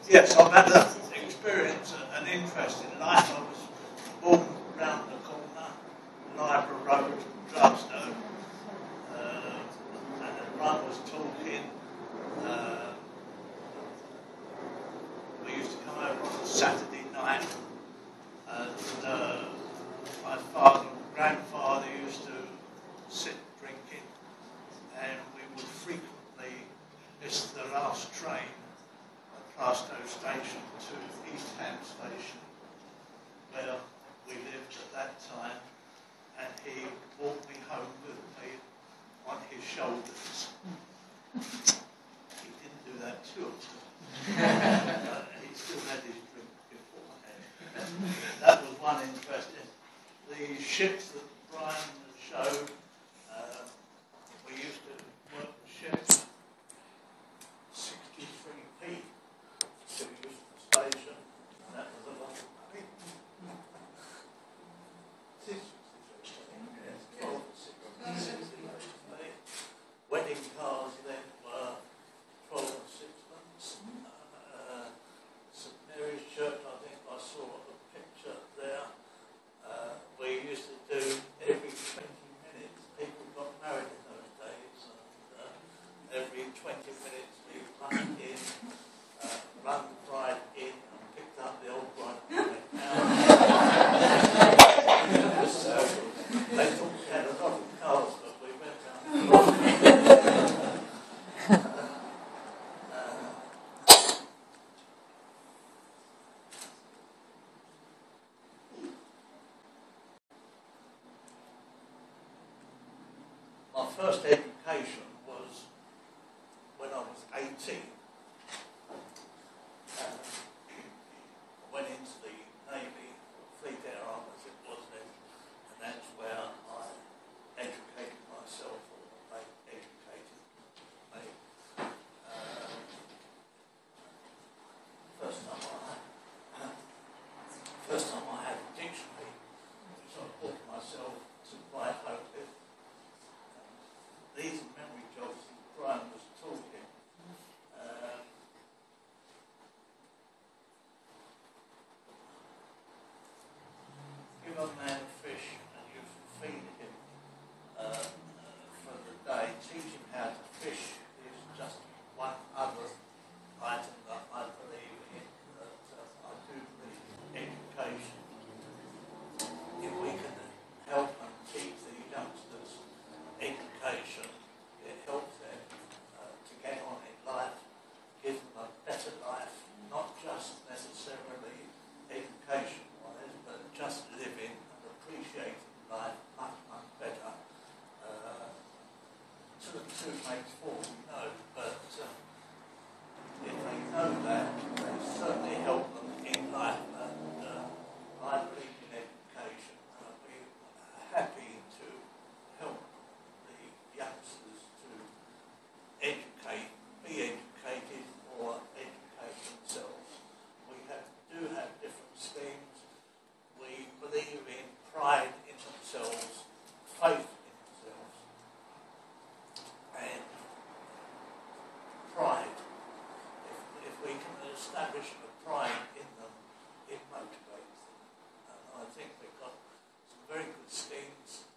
Yes, I've had an experience, an interest in life. I was born round the corner, Library Road, Drugstone, and the Brian was talking. We used to come over on a Saturday night, and my father and grandfather used to sit drinking, and we would frequently miss the last train at Plastow Station to East Ham Station, where we lived at that time, and he walked me home with me on his shoulders. He didn't do that too often. He still had his drink beforehand. That was one interesting. The ships that Brian showed, we used to work the ships 63p to use the station. That was a lot of money. 63p. Wedding cars then were 12 and sixpence. St Mary's Church, I think I saw a picture there. We used to do every 20 minutes, people got married in those days, and every 20 minutes we run in, run the bride in and picked up the old bride and went out. So they thought we had a lot of cars, but we went down. My first education was when I was 18. I went into the Navy, Fleet Air Arm as it was then, and that's where I educated myself, or they educated me. First time I had a dictionary, which I bought myself to write home with. These are memory jogs that Brian was talking. Give a man a fish and you feed him for the day. Teach him how to fish is just one other item that I believe in, that I do believe in education. If we can help and teach the youngsters education, it helps them to get on in life, give them a better life, not just necessarily education-wise, but just living and appreciating life much, much better. Two and two makes four, we know, but if they know that, they certainly help them in life, and I believe in education, and I'd be happy to help the youngsters to educate, be educated, or educate themselves. We do have different schemes. We believe in pride in themselves, faith in themselves, and pride. If we can establish the pride in them, it motivates them. And I think we've got some very good schemes